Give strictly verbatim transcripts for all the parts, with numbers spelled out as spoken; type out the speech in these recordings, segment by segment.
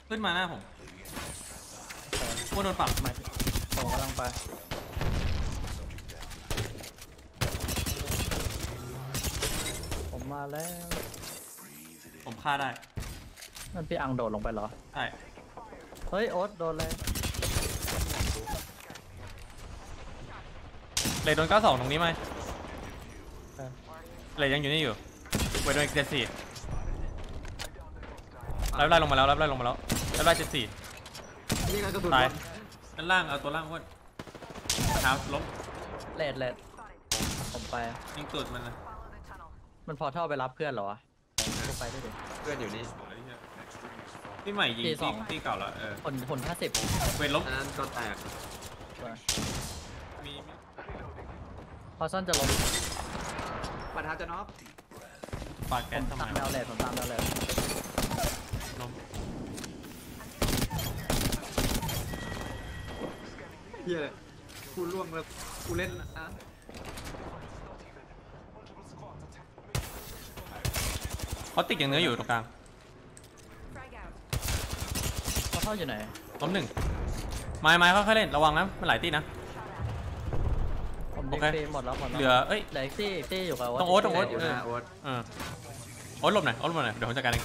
ขึ้นมาหน้าผมพวกโดนปรับมาผมกำลังไปผมมาแล้วผมฆ่าได้นั่นพี่อังโดดลงไปเหรอใช่เฮ้ยโอ๊ตโดนเลยเลยโดนเก้าสองตรงนี้ไหมเลยยังอยู่นี่อยู่เวทโดนเจ็ดสี่ไล่ไล่ลงมาแล้วไล่ไล่ลงมาแล้วไล่ไล่เจ็ดสี่ตายด้านล่างเอาตัวล่างอ้วนเท้าล้มเลดเลดผมไปยิงตูดมันนะมันพอเท่าไปรับเพื่อนเหรอวะไปได้ดิเพื่อนอยู่นี่ที่ใหม่ยิงที่ที่เก่าแล้วเออคนคนห้าสิบเวทล้มนั้นก็แตกมีพอสั้นจะล้มปัดท้าจะน็อกปาดแกนทำไมตามแนวเลดผมตามแนวเลดล้มเฮียกูล่วงแล้วกูเล่นนะเขาติดอย่างเนื้ออยู่ตรงกลางเขาเข้าอยู่ไหนล้มหนึ่งไม้ไม้ค่อยๆเล่นระวังนะมันหลายตีนะผมเด็กฟรีหมดแล้วหมดแล้วเหลือเอ้ยเหลืออีกตี้ตี้อยู่กับต้องโอ๊ตต้องโอ๊ตอยู่นะโอ๊ตเออโอ๊ตหลบหน่อยโอ๊ตหลบหน่อยเดี๋ยวผมจัดการเอง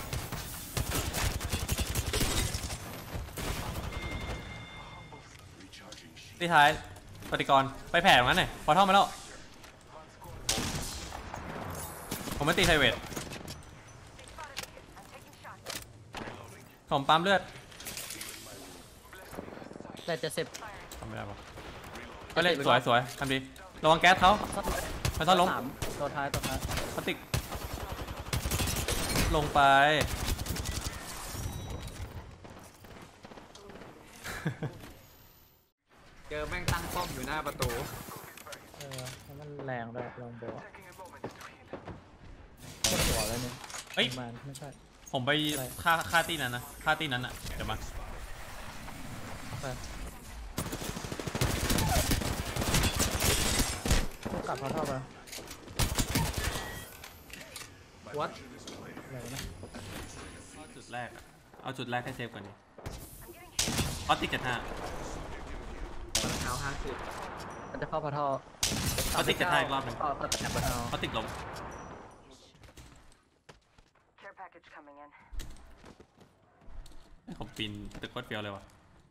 ที่ท้ายปฏิกรไปแผ่ตรงนั้นหน่อยพอเท่ามาแล้วผมไม่ตีไทเวทผมปั๊มเลือดแต่จะสิบทำไม่ได้ปะก็เล่นสวยสวยทำดีระวังแก๊สเขามันต้องล้มตัวท้ายตัวท้ายพลาสติกลงไปเจอแม่งตั้งป้อมอยู่หน้าประตูเออมันแรงด้วยลองดูก็หัวแล้วเนี่ยเฮ้ยไม่ใช่ผมไปฆ่าฆ่าตีนั้นนะฆ่าตีนั้นอ่ะเดี๋ยวมากลับพอเท่าไปวัดอะไรนะจุดแรกเอาจุดแรกให้เซฟก่อนนี่เขาติดเจ็ดห้าเท้าห้าสิบมันจะเข้าพอเท่าเขาติดเจ็ดห้าอีกรอบหนึ่งเขาติดพอเท่าเขาติดลมผมปีนตึกโคตรเฟี้ยวเลยวะ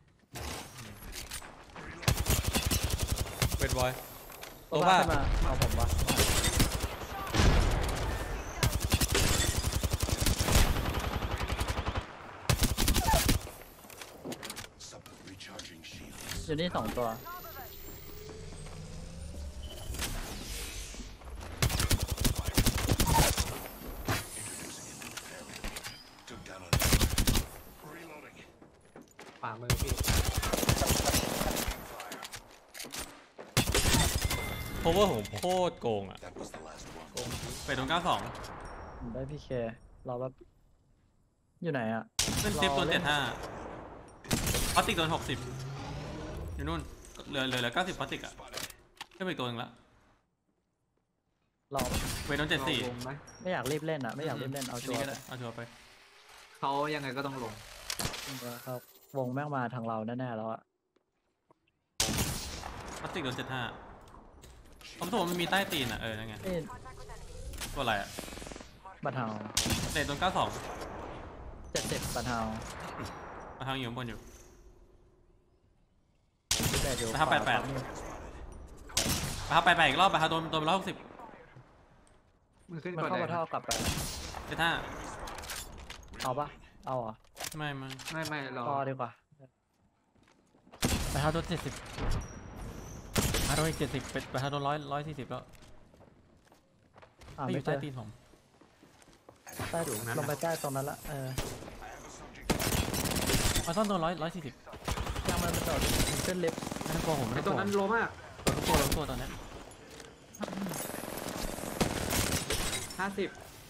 เวทบอยตัวบ้าเอาผมวะอยู่นี่สองตัวฝ่ามือพี่โคเวอร์ผมโคตรโกงอ่ะไปตรงเก้าสองได้พี่เคเราแบบอยู่ไหนอ่ะเล่นเซฟโดนเจ็ดห้าพลาสติกโดนหกสิบอยู่นู่นเหลือเหลือเหลือเก้าสิบพลาสติกอ่ะขึ้นไปอีกตัวหนึ่งละเราเวทโดนเจ็ดสี่ไม่อยากรีบเล่นอ่ะไม่อยากรีบเล่นเอาชัวร์เอาชัวร์ไปเขายังไงก็ต้องลงครับวงแม่งมาทางเราแน่ๆแล้วอ่ะพลาสติกโดนเจ็ดห้าผมถูกมันมีใต้ตีนอ่ะเออนั่นไงตัวอะไรอ่ะบัตรเทาเตะโดนเก้าสองเจ็ดสิบบัตรเทาบัตรเทาอยู่บนอยู่แปดอยู่บัตรเทาแปดแปดบัตรเทาแปดแปดอีกรอบบัตรเทาโดนโดนร้อยหกสิบมันขึ้นมันเข้าบัตรเทากลับไปเจ็ดห้าเอาปะเอาอ่ะไม่ไม่ไม่ไม่รอดีกว่าบัตรเทาโดนเจ็ดสิบบัตรเทาอีกเจ็ดสิบเป็นบัตรเทาโดนร้อยร้อยสี่สิบแล้วไม่อยู่ใต้ตีนผมใต้ถุงลงไปใต้ตรงนั้นละเออมาซ่อนโดนร้อยร้อยสี่สิบยังมันมันโดดขึ้นลิฟต์นั่นโกผมตรงนั้นโลมากตัวตัวตัวตอนนี้ห้าสิบ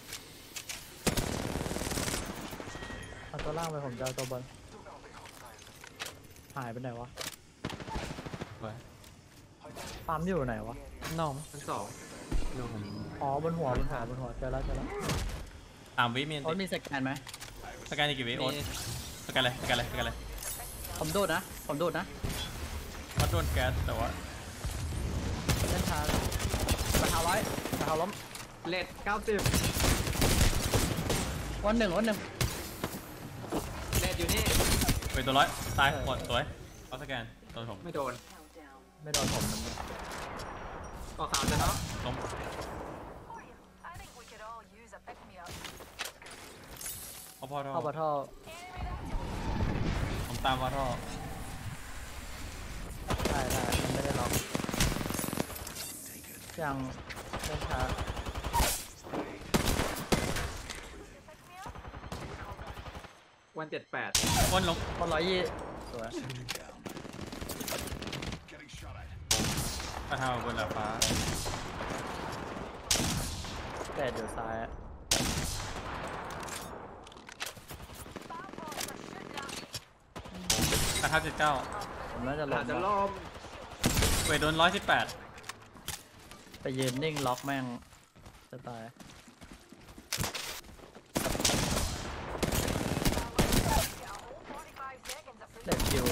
เอาตัวล่างไปผมจะเอาตัวบนหายไปไหนวะปั๊มอยู่ไหนวะน้องชั้นสองอ๋อบนหัวบนหัวบนหัวเจอแล้วเจอแล้วอ่าวิมีโอ๊ตมีสแกนไหมสแกนกี่วิโอ๊ตสแกนเลยสแกนเลยสแกนเลยผมโดดนะผมโดดนะมันโดนแก๊สแต่ว่าเล่นช้าประทาไว้ประทาล้มเลดเก้าสิบวันหนึ่งวันหนึ่งเลดอยู่นี่เวทตัวร้อยตายหมดสวยเอาสแกนโดนผมไม่โดนไม่โดนผมก่อขาวจะเนาะล้ม I think we could all use a pick me up. เอาพอท่เข้าอปะท่อผมตามพอท่อได้ได้มันไม่ได้ล็อกยังเล่นช้าวันเจ็ดแปดวนลงคนร้อยยี่สวยมาทำบนดาดฟ้าแปดอยู่ซ้ายอะกระทะเจ็ดเก้าผมน่าจะลอาง จจะละล่มเวทโดนร้อยสิบแปดไปยืนนิ่งล็อกแม่งจะตายเด็กคิว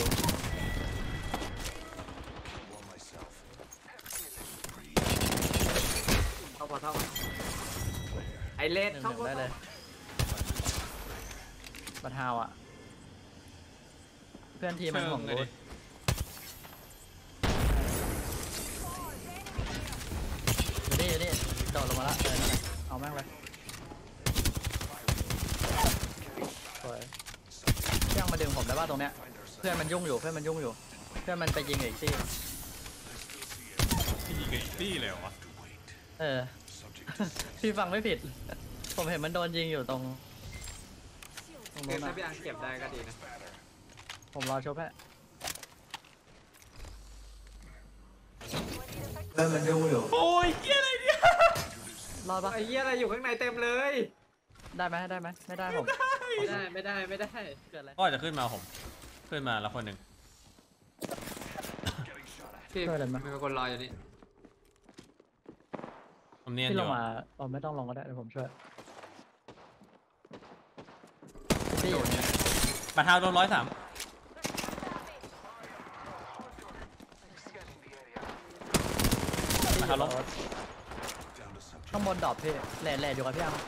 เข้าพอเท่าไอเลดหนึ่งหเข้านึ่งพอได้เลยบัตฮาวอ่ะ เพื่อนทีมมันของเลรูยทอยู่นี่อยู่นี่โดดลงมาละเออนั่นแหละเอาแม่งเลยสวยเที่ยงมาดึงผมได้ป่ะตรงเนี้ยเพื่อนมันยุ่งอยู่เพื่อนมันยุ่งอยู่ เพื่อนมันไปยิงอีกที่ที่ยิงกับอีกตี้เลยเหรอวะเออ พี่ฟังไม่ผิด ผมเห็นมันโดนยิงอยู่ตรงตรงคือนู้นถ้านะพี่อังเก็บได้ก็ดีนะผมรอชกแฮะโอ้ยเฮียอะไรเนี่ยรอดปะไอ้เหี้ยอะไรอยู่ข้างในเต็มเลยได้ไหมได้ไหมไม่ได้ผมไม่ได้ไม่ได้ไม่ได้เกิดอะไรก็อาจจะขึ้นมาผม ขึ้นมาแล้วคนหนึ่งพี่มีคนรออยู่นี่ผมเนียนอพี่ลยู่งมาอ๋อไม่ต้องลงก็ได้เดี๋ยวผมช่วยพี่อยู่เนี่ยบาทาวโดนร้อยสามบาทาวล้มข้างบนดรอปพี่แหล่แหล่อยู่กับพี่อัง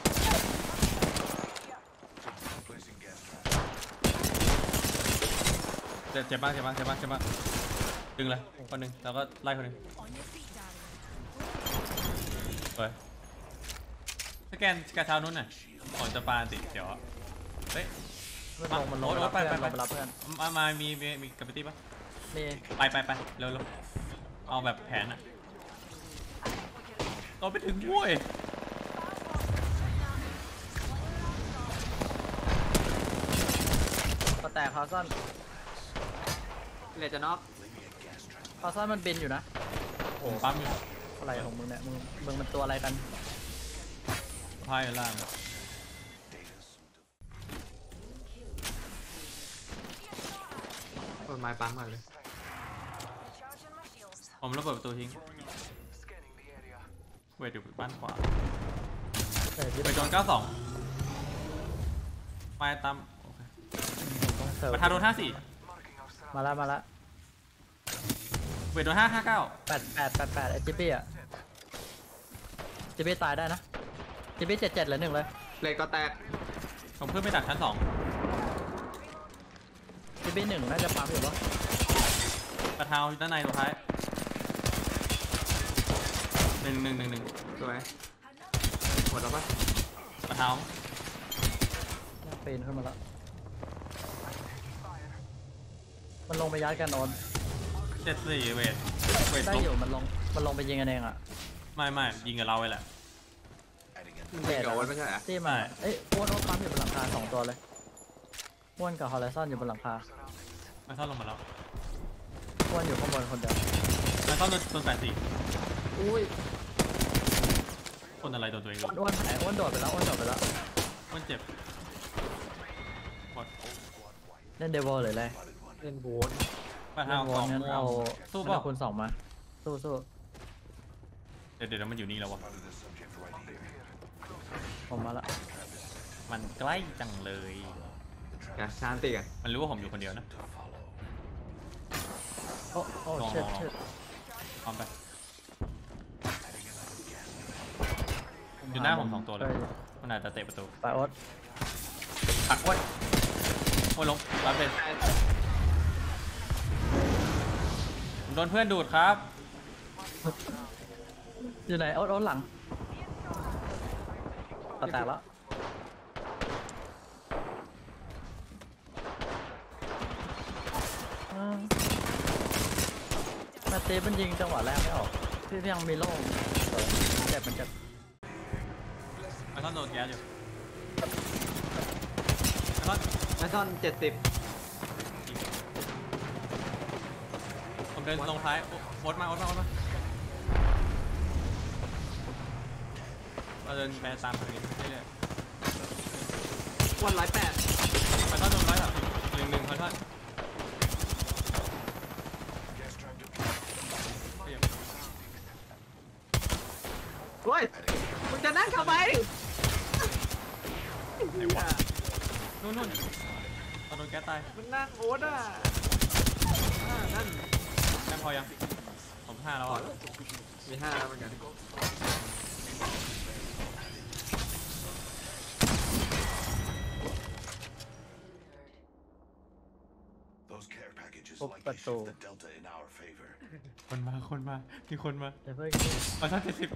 เจ็บเจ็บมากเจ็บมากเจ็บมากเจ็บมากดึงเลยคนหนึ่งแล้วก็ไล่คนหนึ่งเฮ้ยสแกนสแกนเท้านู้นน่ะของจะปาติเดี๋ยวอะเฮ้ยมันลงมันลงโอ๊ยรับไปเพื่อนไปลไปงไปรับเพื่อนมามามีมีมีกับตี้ปะมีไปไปไปเร็วเร็วเอาแบบแผนอะเราไปถึงบ้วยก็แตกคาร์ซอนเลดจะน็อกคาร์ซอนมันบินอยู่นะผมปั๊มอยู่อะไรของมึงเนี่ยมึงมึงมันตัวอะไรกันพายล่างเปิดไม้ปั๊มก่อนเลย Recharging my shields. ผมระเบิดประตูทิ้งเวทอยู่บ้านขวาเออที่ไปโดนเก้าสองไปตามโอเคต้องเสิร์ฟประธานโดนห้าสี่มาละมาละเวทโดนห้าห้าเก้าแปดแปดแปดแปดไอจิบบี้อ่ะจิบบี้ตายได้นะจิบบี้เจ็ดเจ็ดเหลือหนึ่งเลยเลดก็แตกผมเพิ่มไปดักชั้นสองจิบบี้หนึ่งน่าจะปั๊มอยู่ปะประธานอยู่ด้านในตัวท้ายหนึ่งหนึ่งหนึ่งหนึ่งสวยหมดแล้วปะประธานน่าปีนขึ้นมาแล้วมันลงไปยัดกันโอนเจ็ดสี่เวทเวทได้ลอบ ยู่มันลงมันลงไปยิงกันเองอ่ะไม่ไม่ยิงกับเราไปแหละมันเด็กกับวันไม่ใช่เหรอที่มาเอ้ยอ้วนอ้วนปั๊มอยู่บนหลังคาสองตัวเลยอ้วนกับฮอลไลซอนอยู่บนหลังคาไม่เข้าลงมาแล้วอ้วนอยู่ข้างบนคนเดียวไม่เข้าโดนโดนแปดสี่อุ้ยคนอะไรโดนตัวเองอ้วนอ้วนหายอ้วนโดดไปแล้วอ้วนโดดไปแล้วคนเจ็บหมดเล่นเดวอลหรืออะไรเล่นโบนประธานเล่นวสออลงงั้นเอาสู้งั้นเปล่าเอาคูณสองมาสู้สู้เดี๋ยวเดี๋ยวมันอยู่นี่แล้ววะผมมาละมันใกล้จังเลยมกันชานตีกันมันรู้ว่าผมอยู่คนเดียวนะโอ้โอ้ลองเชิดลองเชิดพร้อมไปอยู่หน้าผมสองตัวเลยมันอาจจะเตะประตูไปโอ๊ตปักโอ้ยโอ้ยลงรับเป็นผมโดนเพื่อนดูดครับอยู่ไหนโอ๊ตโอ๊ตหลังก็แตกแล้วอ่ามาเต้มันยิงจังหวะแรกไม่ออกที่ยังมีโล่เจ็บมันเจ็บไอท่อนโดนแก๊สอยู่ไอท่อนแมททอนเจ็ดสิบผมเดินลงท้ายโอ๊โอ๊ตมาโอ๊ตมาโอ๊ตมาเราเดินไปตามทางนี้เรื่อยวันร้อยแปดๆไอท่อนโดนร้อยสามสิบหนึ่งหนึ่งไอท่อนเรียบเฮ้ยมึงจะนั่งทำไมไหนวะนู่นนู่นเอาโดนแก๊สตายมันนั่งโอ๊ตอ่ะอ่านั่นแม่พอยังผมห้าแล้วพออ่ะแล้วมีห้าแล้วเหมือนกัน Those care packages Oh, likely pato. shift the delta in our favor. คนมาคนมามีคนมาเดี๋ยวเพิ่งเอาท่อนเจ็ดสิบ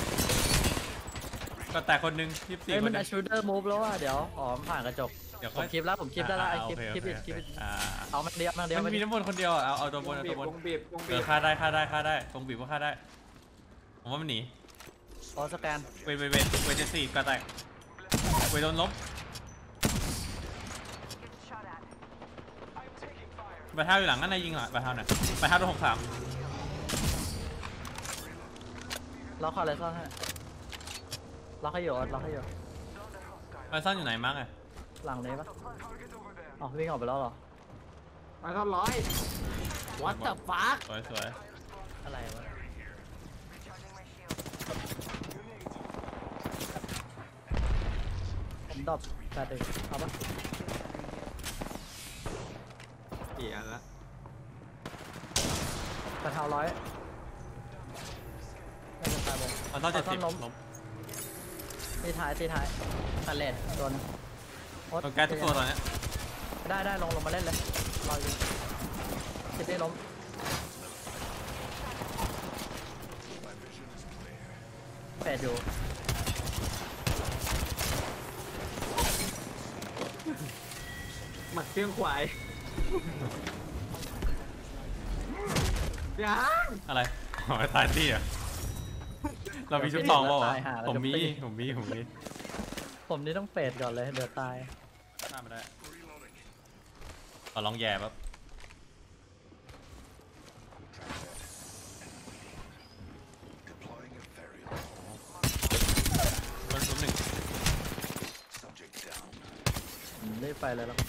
ก็แตกคนหนึ่งยี่สิบสี่เฮ้ยคมัน นหอะนึ่งชูเดอร์มูฟแล้วว่ะเดี๋ยวอ๋อมันผ่านกระจกเดี๋ยวผค่อยมคลิปแล้วผมคลิปได้แล้วไอ้อ่าคลิปโอคลิปโออิดเคคลิปอิดอ่าเอามันเดียวมันเดียวมันมีน้ำบนคนเดียวอ่ะเอาเอาตัวบนเอาบีตัวบบนวงบีบวงเอบีอบ ฆ่าได้ฆ่าได้ฆ่าได้ตรงบีบก็ฆ่าได้ผมว่ามันหนีอ๋อสแกนเวทเวทเวทเวทเจ็ดสี่ก็แตกเวทโดนล้ม Getting shot at. บาเท้าอยู่หลังนั่นนายยิงเหรอบาเท้าเนี่ยบาเท้าโดนหกสามล็อกเขาเลยซ่อนให้ล็อกให้อยู่ล็อกให้อยู่บาซ่อนอยู่ไหนมั้งอ่ะหลังนี้ปะอ๋อวิ่งออกไปแล้วเหรอแมททอนร้อย What the fuck สวยสวยอะไรวะ Recharging my shield. ผมดรอปแปดเองเอาปะกี่อันละกระเท้าร้อยไม่เป็นไรผมบาซ่อนเจ็ดสิบล้มล้มตีท้ายตีท้ายตัดเลนโดนโอ๊ตโดนแก๊สทุกตัวตอนเนี้ยได้ได้ลงลงมาเล่นเลยรออยู่คิดได้ล้มแปดอยู่หมักเครื่องควายยังอะไรอ๋อตายตี้อ่ะเรามีชุดทองเปล่าวะผมมีผมมีผมมีผมนี่ต้องเฟดก่อนเลยเดี๋ยวตายข้ามไม่ได้ขอลองแย่แบบ Deploying a variable. โดนล้มหนึ่ง Subject down. ผมรีบไปเลยแล้ว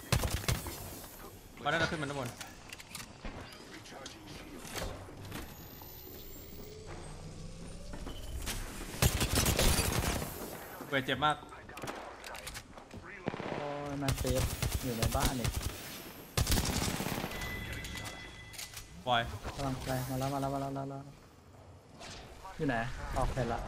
ก็ได้เราขึ้นมันด้านบน Recharging shields. เวทเจ็บมากโอ้ยมาเซฟอยู่ในบ้านนี่ปล่อยกำลังไปมาแล้วมาแล้วมาแล้วมาแล้วอยู่ไหนออกเสร็จละ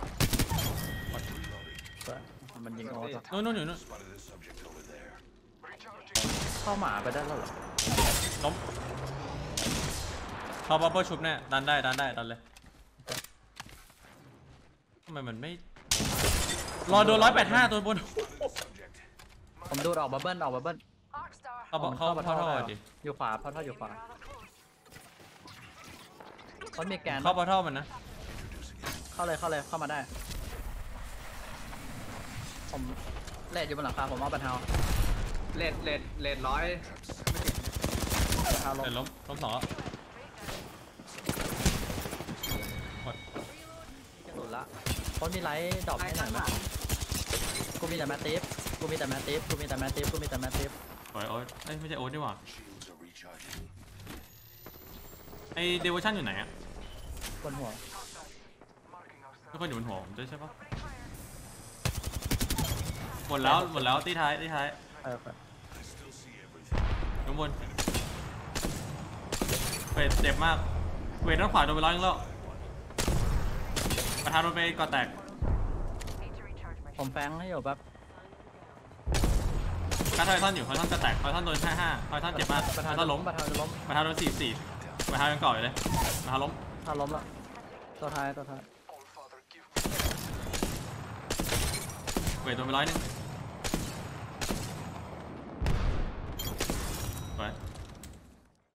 เปิดมันยิงออกนู่นนู่นอยู่นู่น Spotted a subject over there. เข้าหมาไปได้แล้วเหรอล้มเขาบับเบิ้ลชุบเนี่ยดันได้ดันได้ดันเลยทำไมมันไม่รอโดนร้อยแปดห้าตัวบน Subject. ผมดูดออกบับเบิ้ลออกบับเบิ้ล Arc star. เขาบอกเขาเขาเท่าดิอยู่ขวาเพราะเท่าอยู่ขวา Rather close. เขามีแกนเขาพอเท่ามันนะเข้าเลยเข้าเลยเข้ามาได้ ผมเลดอยู่บนหลังคาผมเอาบัตรเทาเลดเลดเลดร้อยบัตรเทาลงเดี๋ยวล้มล้มสองแล้วหมดกระสุนละคนมีไลท์ดรอปไล่ให้หน่ข้าอง ยหไหมลังกูมีแต่แมตติฟกูมีแต่แมตติฟกูมีแต่แมตติฟกูมีแต่แมตติฟปล่อยโอ๊ตเอ้ยไม่ใช่โอ๊ตนี่หว่า Shields are recharging. ไอเดเวอร์ชันอยู่ไหนอ่ะบนหัวทุกคนอยู่บนหัวผมด้วยใช่ปะหมดแล้วหมดแล้วตีท้ายตีท้ายเออไป I still บนเวทเจ็บมากเวทด้านขวาโดนไปร้อยนึงแล้วประธานโดนไปก่อแตก Need to recharge my ผมแฟงให้อยู่แป๊บการไททันอยู่ไททันจะแตกไททันโดนแค่ห้าไททันเจ็บมากประไทธานทันล้มประธานจะล้มประธานโดนสี่สี่ประธานยังก่ออยู่เลยประธานล้มถ้าล้มแล้วตัวท้ายตัวท้ายเวทโดนไปร้อยนึงไป